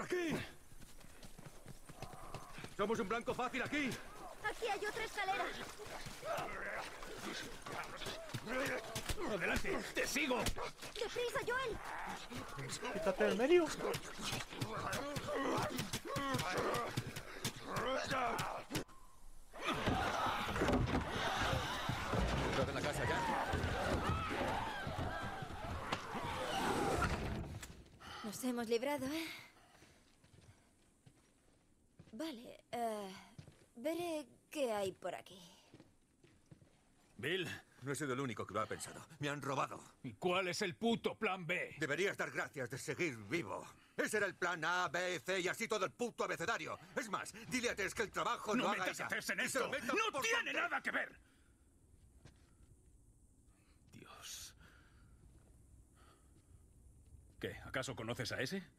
¡Aquí! ¡Somos un blanco fácil aquí! Aquí hay otra escalera. ¡Adelante! ¡Te sigo! ¡Deprisa, Joel! Quítate del medio. ¿Estás en la casa ya? Nos hemos librado, ¿eh? Vale, veré qué hay por aquí. Bill, no he sido el único que lo ha pensado. Me han robado. ¿Y cuál es el puto plan B? Deberías dar gracias de seguir vivo. Ese era el plan A, B, C y así todo el puto abecedario. Es más, dile a Tess que el trabajo ¡No lo haga metas ella. a Tess en Y se lo esto! meta ¡No por tiene tonto. nada que ver! Dios. ¿Qué? ¿Acaso conoces a ese?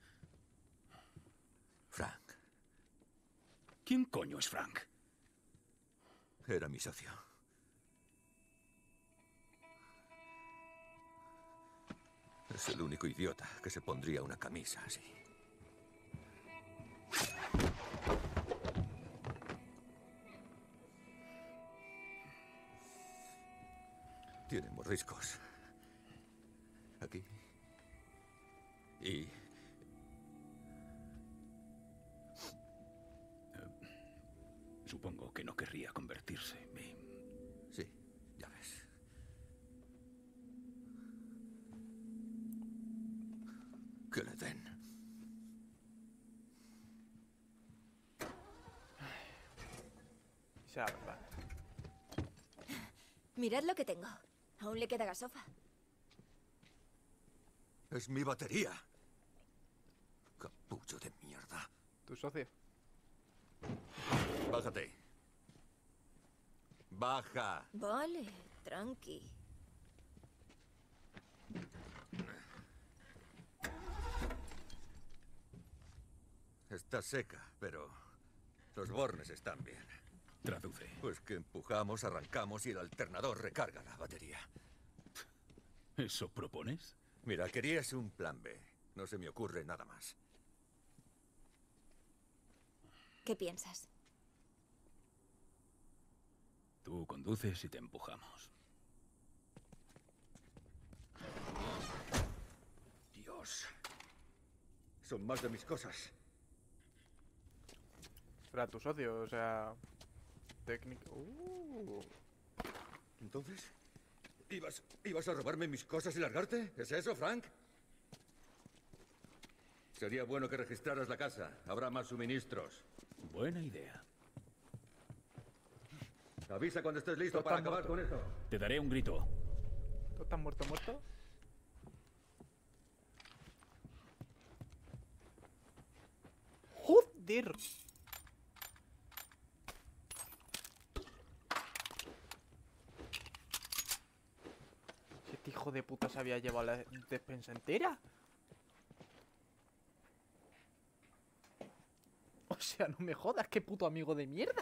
Frank, ¿Quién coño es Frank? era mi socio. Es el único idiota que se pondría una camisa así. Tiene mordiscos. Aquí. Y... Supongo que no querría convertirse. sí, ya ves. Que le den. Sea verdad. Mirad lo que tengo. Aún le queda gasofa. Es mi batería. Capullo de mierda. Tu socio. Bájate. Baja. Vale, tranqui. Está seca, pero los bornes están bien. Traduce. Pues que empujamos, arrancamos y el alternador recarga la batería. ¿Eso propones? Mira, querías un plan B. No se me ocurre nada más. ¿Qué piensas? Tú conduces y te empujamos. Dios. Son más de mis cosas. Era tu socio, o sea... Técnico... Entonces, ¿ibas a robarme mis cosas y largarte? ¿Es eso, Frank? Sería bueno que registraras la casa. Habrá más suministros. Buena idea. Avisa cuando estés listo Tú para estás acabar con esto. Te daré un grito. ¿Tú estás muerto? ¡Joder! Si este hijo de puta se había llevado la despensa entera. O sea, no me jodas, qué puto amigo de mierda.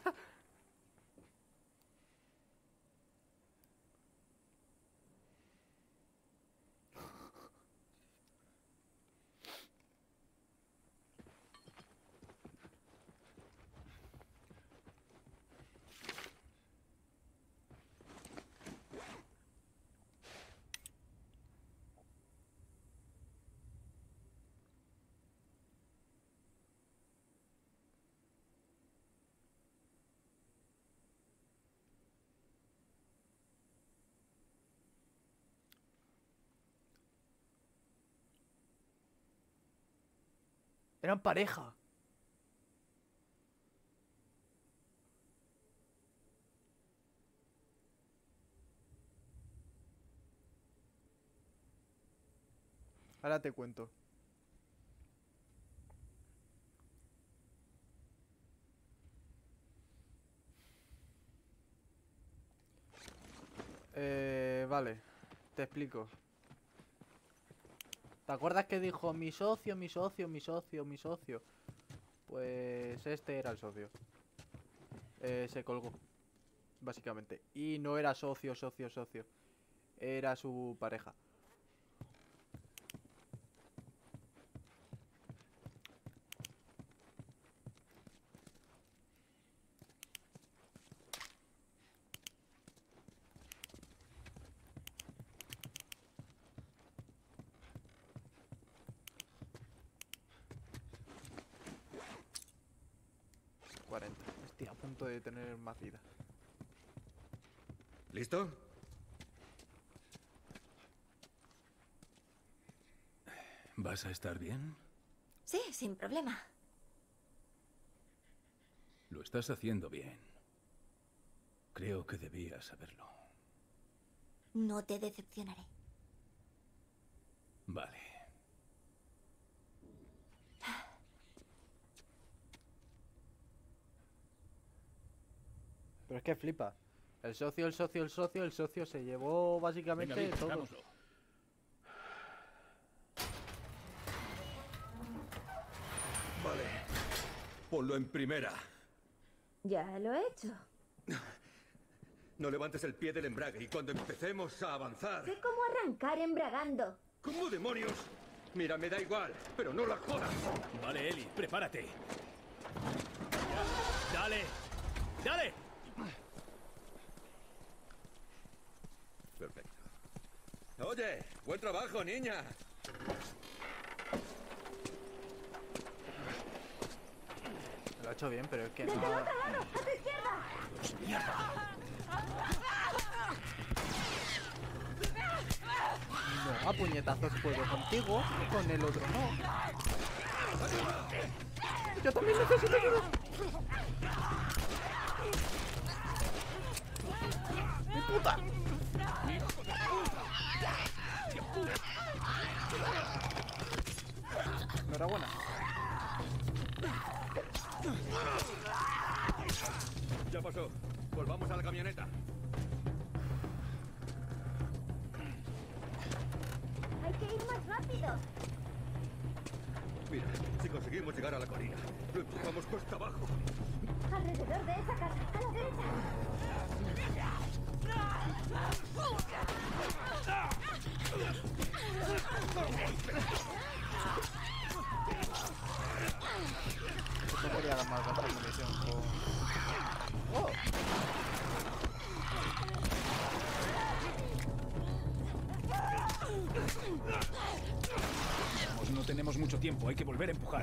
Eran pareja. Ahora te cuento. Vale. Te explico. ¿Te acuerdas que dijo mi socio, mi socio, mi socio, mi socio? Pues este era el socio. Se colgó. Básicamente. Y no era socio, socio, socio. Era su pareja. 40. Estoy a punto de tener más vida. ¿Listo? ¿Vas a estar bien? Sí, sin problema. Lo estás haciendo bien. Creo que debías saberlo. No te decepcionaré. Vale. Pero es que flipa. El socio se llevó básicamente Venga, Bill, todo. hagámoslo. Vale. Ponlo en primera. Ya lo he hecho. No levantes el pie del embrague y cuando empecemos a avanzar... Sé cómo arrancar embragando. ¿Cómo demonios? Mira, me da igual, pero no la jodas. Vale, Ellie, prepárate. Ya. ¡Dale! ¡Dale! Perfecto. Oye, buen trabajo, niña. Lo ha hecho bien, pero es que no... ¡A tu izquierda! No, a puñetazos puedo contigo, con el otro no. Yo también necesito ayuda. ¡Mi puta! Enhorabuena. Ya pasó. Volvamos a la camioneta. Hay que ir más rápido. Mira, si conseguimos llegar a la colina, lo empujamos cuesta abajo. Alrededor de esa casa, a la derecha. Esto quería dar más de munición. ¡Oh! Vamos, no tenemos mucho tiempo, hay que volver a empujar.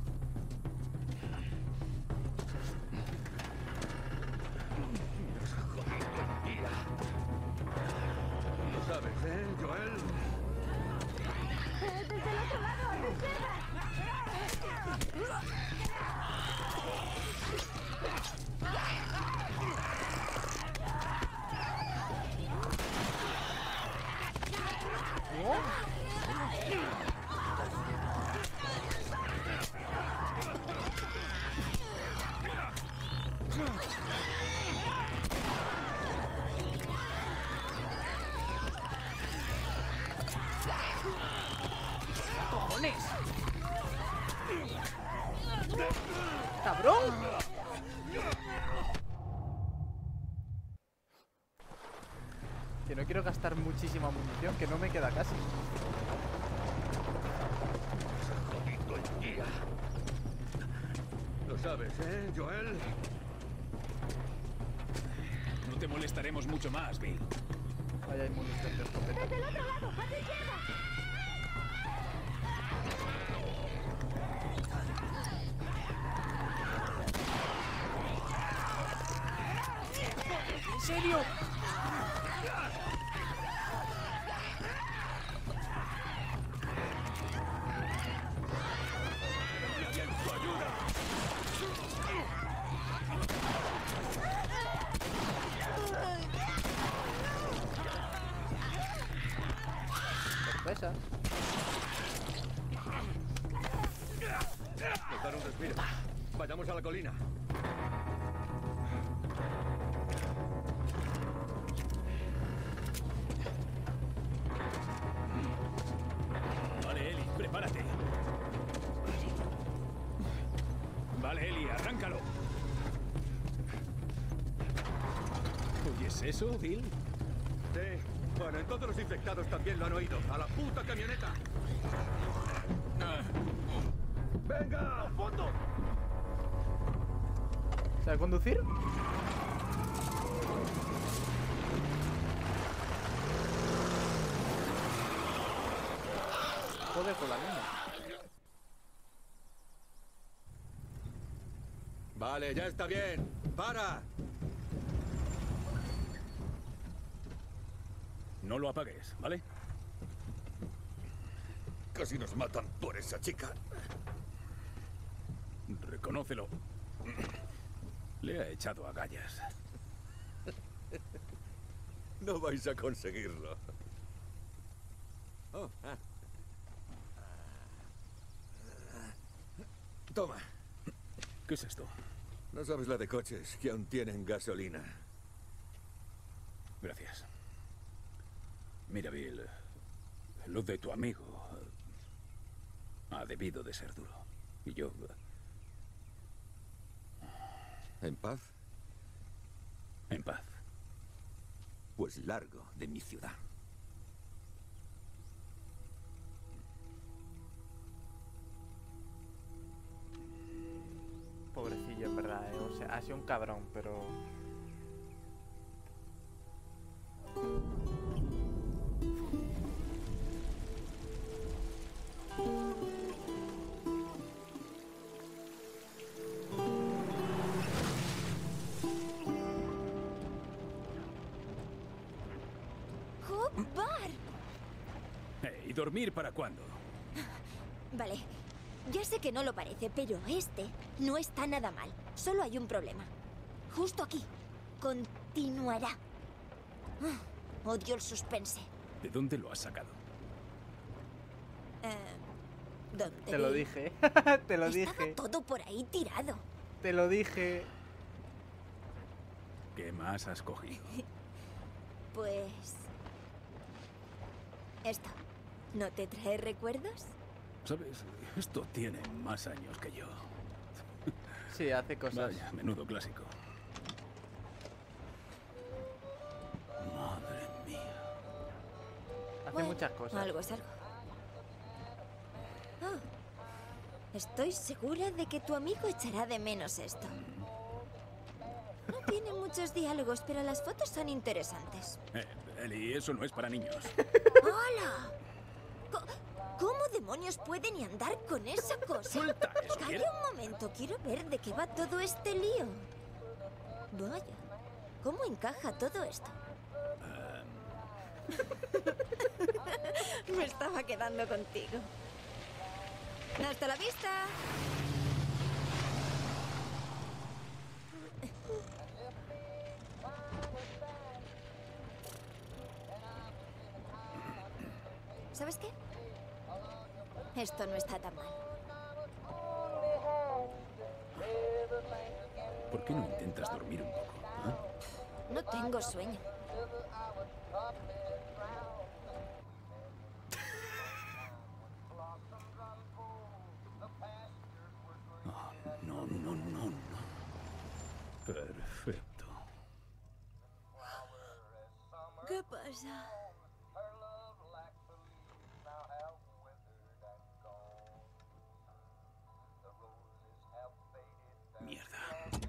Lo sabes, ¿eh, Joel? Desde el otro lado, a tu izquierda. ¡Cabrón! Que no quiero gastar muchísima munición, que no me queda casi. Jodido el día. Lo sabes, ¿eh, Joel? No te molestaremos mucho más, Bill. Vaya, hay munición de escopeta. Desde el otro lado, a tu izquierda. ¿En serio? Sorpresa. Nos dan un respiro. Vayamos a la colina. Vale, Ellie, prepárate. Vale, Ellie, arráncalo. ¿Oyes eso, Bill? Sí. Bueno, en todos los infectados también lo han oído. ¡A la puta camioneta! ¡Venga! ¡Al fondo! ¿Sabe conducir? Joder con la niña. Vale, ya está bien. ¡Para! No lo apagues, ¿vale? Casi nos matan por esa chica. Reconócelo. Le ha echado agallas. No vais a conseguirlo. Oh, ah. Toma. ¿Qué es esto? No sabes la de coches que aún tienen gasolina. Gracias. Mira, Bill, lo de tu amigo ha debido de ser duro. Y yo... ¿En paz? En paz. Pues largo de mi ciudad. Pobrecillo, en verdad, O sea, ha sido un cabrón, pero... ¡Bar! ¿Y dormir para cuándo? Vale, ya sé que no lo parece, pero este no está nada mal. Solo hay un problema. Justo aquí. Continuará. Odio el suspense. ¿De dónde lo has sacado? ¿Dónde? Te lo dije. Te lo Estaba dije. todo por ahí tirado. Te lo dije. ¿Qué más has cogido? Pues... esto. ¿No te trae recuerdos? ¿Sabes? Esto tiene más años que yo. Sí, hace cosas. Vaya, menudo clásico. Madre mía. Hace Bueno, muchas cosas. Algo es algo. Oh, estoy segura de que tu amigo echará de menos esto. No tiene muchos diálogos, pero las fotos son interesantes. Ellie, eso no es para niños. ¡Hola! ¿Cómo demonios pueden y andar con esa cosa? Suelta eso, ¿quieres? Calla un momento, quiero ver de qué va todo este lío. Vaya, ¿cómo encaja todo esto? Me estaba quedando contigo. ¡Hasta la vista! ¿Sabes qué? Esto no está tan mal. ¿Por qué no intentas dormir un poco? ¿Ah? No tengo sueño. No, no, no, no. Perfecto. ¿Qué pasa? Mierda.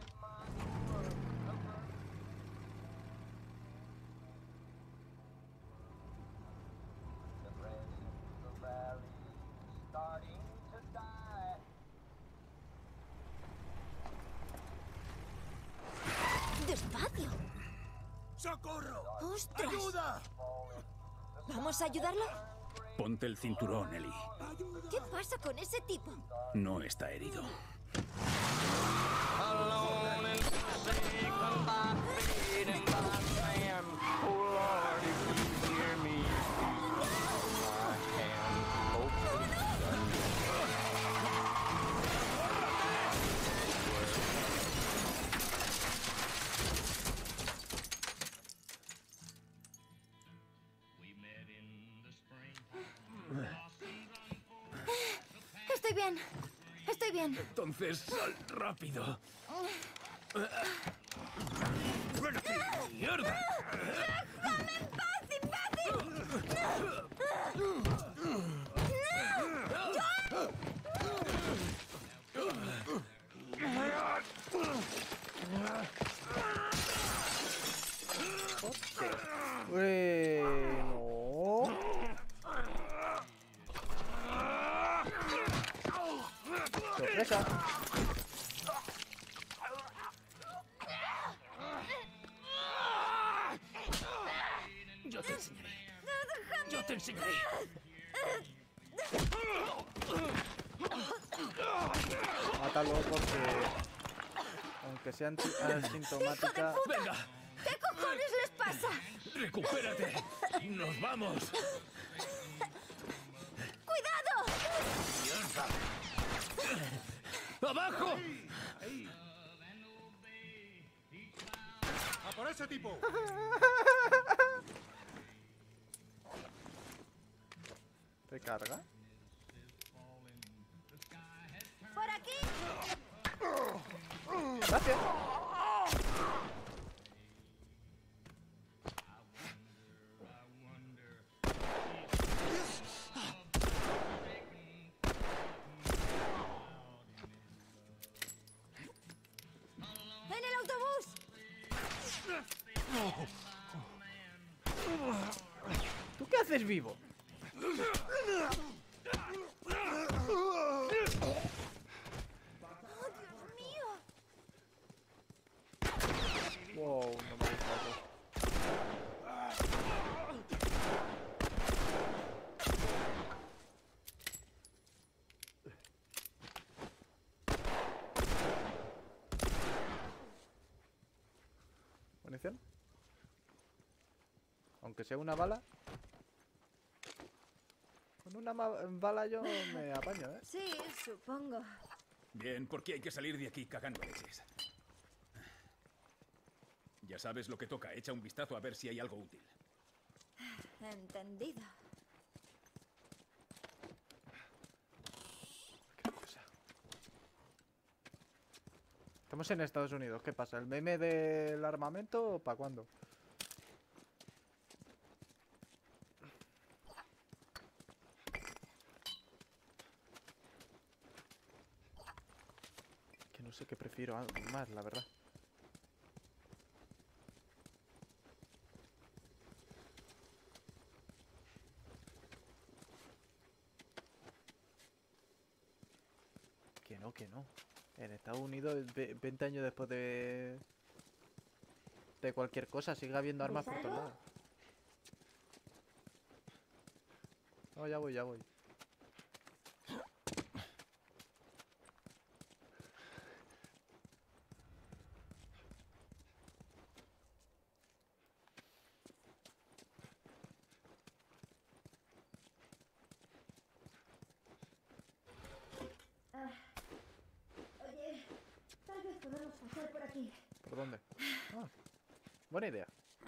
¡Despacio! ¡Socorro! ¡Ostras! ¡Ayuda! ¿Vamos a ayudarlo? Ponte el cinturón, Ellie. ¿Qué pasa con ese tipo? No está herido. Estoy bien. Estoy bien. Entonces, sal rápido. ¡Mierda! ¡Déjame en paz, imbécil! No. Sorpresa. conseguiré. Mátalo porque... Aunque sea asintomática... ¡Venga! ¿Qué cojones les pasa? ¡Recupérate! ¡Nos vamos! ¡Cuidado! ¡Abajo! ¡A por ese tipo! ¿Recarga? ¡Por aquí! Gracias. ¡En el autobús! ¿Tú qué haces vivo? ¡Oh, Dios mío! Wow, no me gusta eso. ¿Munición? Aunque sea una bala. Con una bala yo me apaño, ¿eh? Sí, supongo. Bien, porque hay que salir de aquí cagando leches. Ya sabes lo que toca. Echa un vistazo a ver si hay algo útil. Entendido. Qué cosa. Estamos en Estados Unidos. ¿Qué pasa? ¿El meme del armamento o para cuándo? Que no sé qué prefiero más, la verdad. Que no. En Estados Unidos, 20 años después de cualquier cosa, sigue habiendo armas por todos lados. No, ya voy, ya voy. Oye, tal vez podamos pasar por aquí. ¿Por dónde? Ah, buena idea.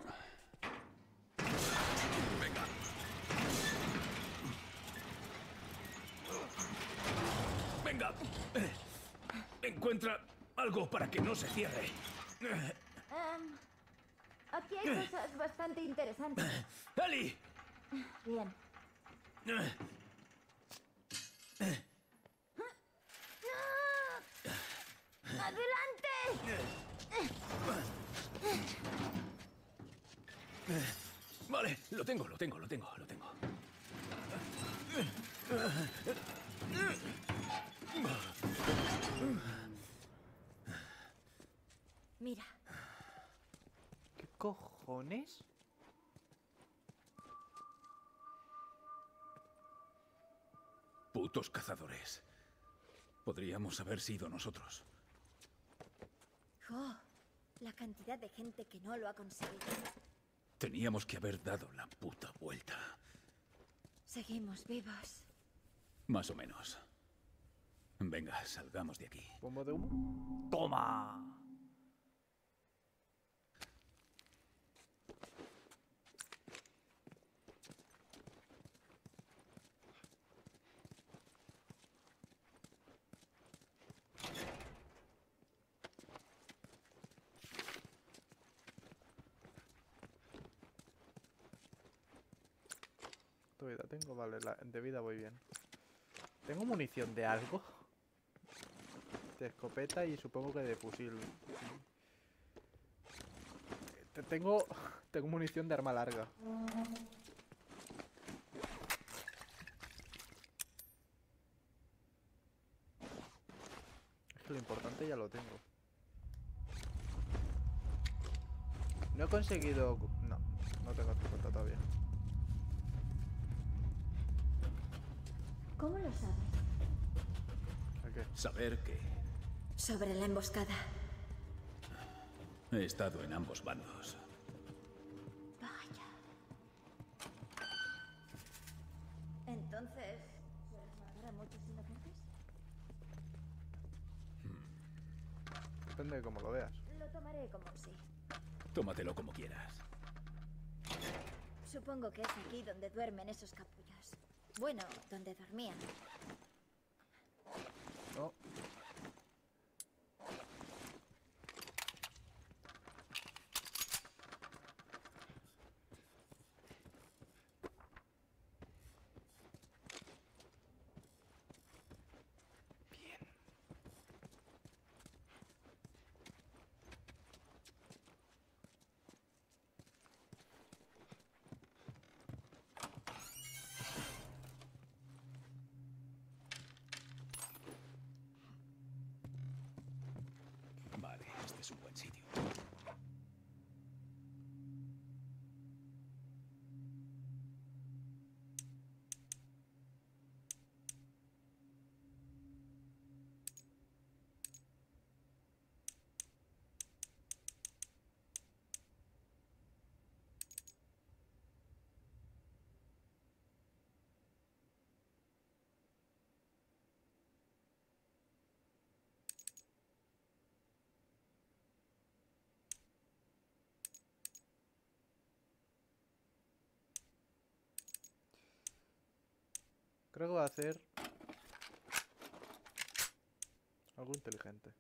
¡Venga! Encuentra algo para que no se cierre. Aquí hay cosas bastante interesantes. ¡Ali! Bien. ¡Adelante! Vale, lo tengo. Mira, ¿Qué cojones? Putos cazadores. Podríamos haber sido nosotros. oh, la cantidad de gente que no lo ha conseguido. Teníamos que haber dado la puta vuelta. Seguimos vivos. Más o menos. Venga, salgamos de aquí. ¿Bombo de humo? ¡Toma! ¿Cuánta vida tengo? Vale, de vida voy bien. ¿Tengo munición de algo? De escopeta y supongo que de fusil. Tengo munición de arma larga. Es que lo importante ya lo tengo. No he conseguido... No tengo 50 todavía. ¿Cómo lo sabes? ¿A qué? Saber que Sobre la emboscada. he estado en ambos bandos. Vaya. Entonces, ¿sueles matar a muchos inocentes? Depende de cómo lo veas. Lo tomaré como un sí. Tómatelo como quieras. Supongo que es aquí donde duermen esos capullos. Bueno, donde dormían. No. Vale, este es un buen sitio. Creo que va a hacer algo inteligente.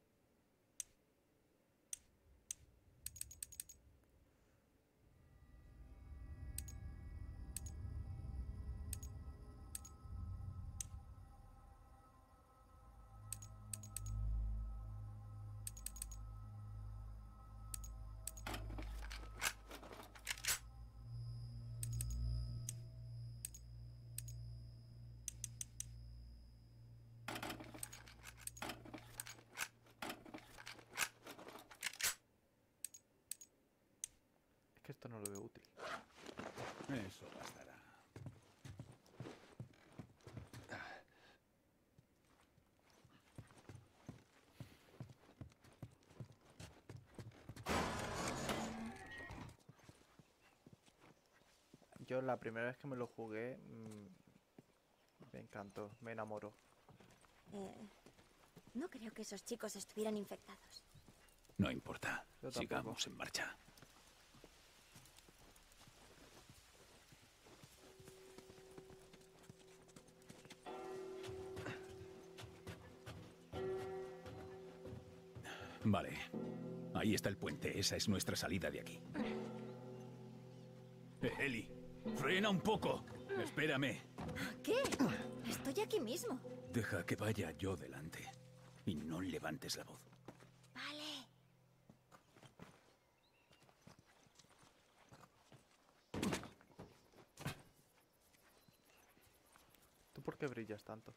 Es que esto no lo veo útil. Eso bastará. Yo la primera vez que me lo jugué me encantó, me enamoró. No creo que esos chicos estuvieran infectados. No importa. Yo tampoco. Sigamos en marcha. Vale. Ahí está el puente. Esa es nuestra salida de aquí. Ellie, frena un poco. Espérame. ¿Qué? Estoy aquí mismo. Deja que vaya yo delante. Y no levantes la voz. Vale. ¿Tú por qué brillas tanto?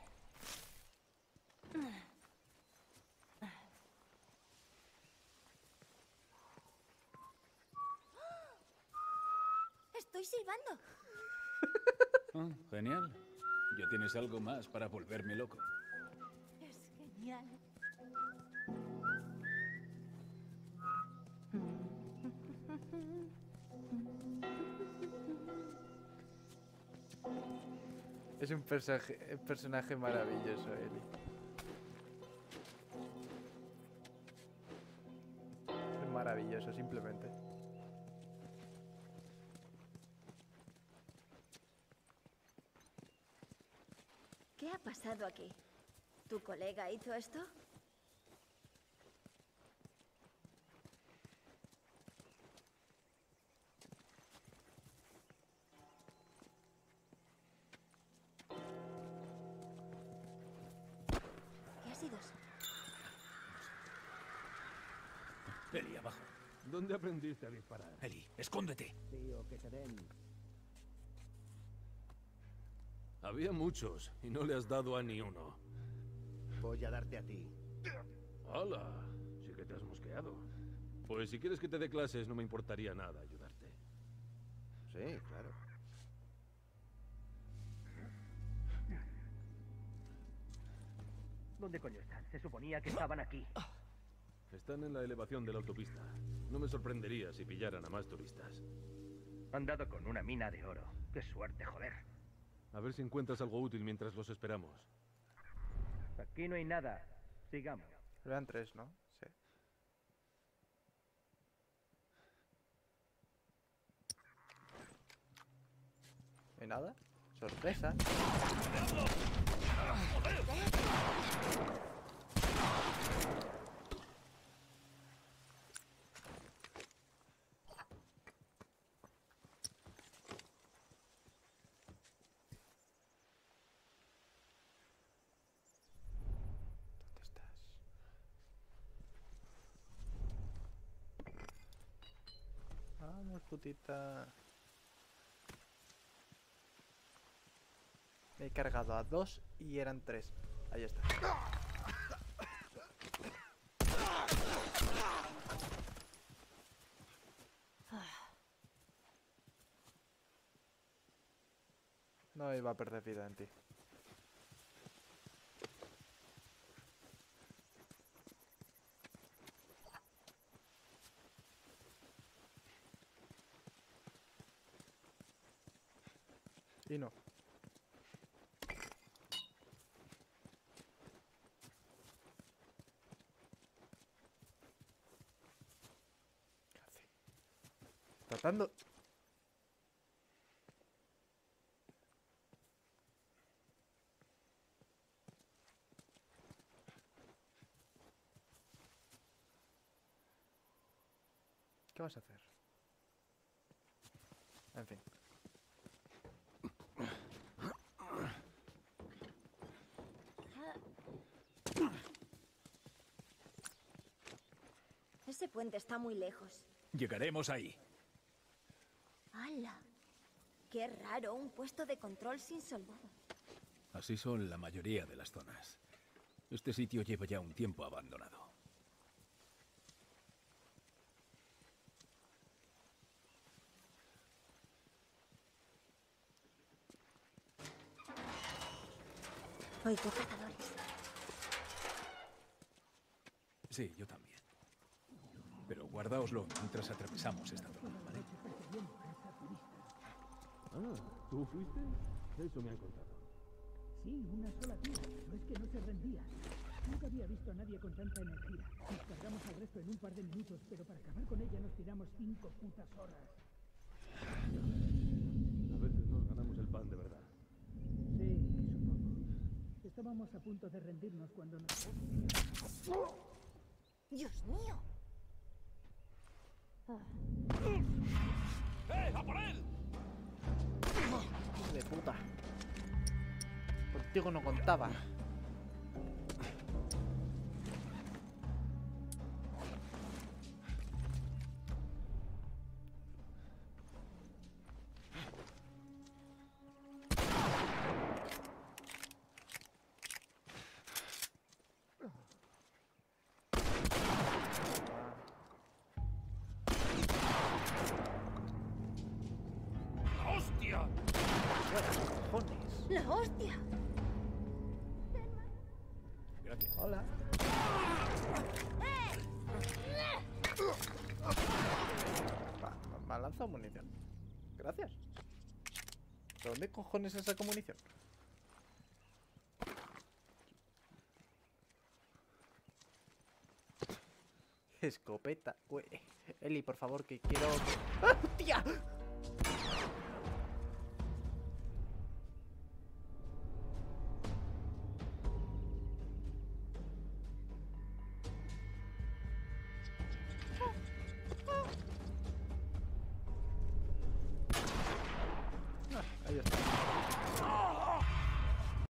Estoy silbando. Ah, genial. ¿Ya tienes algo más para volverme loco? Es genial. Es un personaje maravilloso, Ellie. Es maravilloso, simplemente. ¿Qué ha pasado aquí? ¿Tu colega hizo esto? ¿Qué ha sido eso? Ellie, abajo. ¿Dónde aprendiste a disparar? Ellie, escóndete. Tío, que te den. Había muchos y no le has dado a ni uno. Voy a darte a ti. ¡Hala! Sí que te has mosqueado. Pues si quieres que te dé clases, no me importaría nada ayudarte. Sí, claro. ¿Dónde coño están? Se suponía que estaban aquí. Están en la elevación de la autopista. No me sorprendería si pillaran a más turistas. Han dado con una mina de oro. Qué suerte, joder. A ver si encuentras algo útil mientras los esperamos. Aquí no hay nada. Sigamos. Eran 3, ¿no? Sí. ¿No hay nada? Sorpresa. ¿Dónde estás? Vamos, putita. Me he cargado a 2 y eran 3. Ahí está. No iba a perder vida en ti. Y no. ¿Qué hace? Tratando... ¿Qué vas a hacer? En fin. Ese puente está muy lejos. Llegaremos ahí. ¡Hala! Qué raro, un puesto de control sin soldados. Así son la mayoría de las zonas. Este sitio lleva ya un tiempo abandonado. Oigo cazadores. Sí, yo también. Pero guardaoslo mientras atravesamos esta zona, ¿vale? Ah, ¿tú fuiste? Eso me han contado. Sí, una sola tía. No es que no se rendía. Nunca había visto a nadie con tanta energía. Nos cargamos al resto en un par de minutos, pero para acabar con ella nos tiramos 5 putas horas. A veces nos ganamos el pan de verdad. Sí, supongo. Estábamos a punto de rendirnos cuando nos... ¡Dios mío! ¡A por él! Hijo de puta. Contigo no contaba. ¡Hostia! Cojones. ¡La hostia! Gracias. Hola. Me ha lanzado munición. Gracias. ¿De dónde cojones es esa munición? Escopeta. Eli, por favor, que quiero... ¡Ah, tía!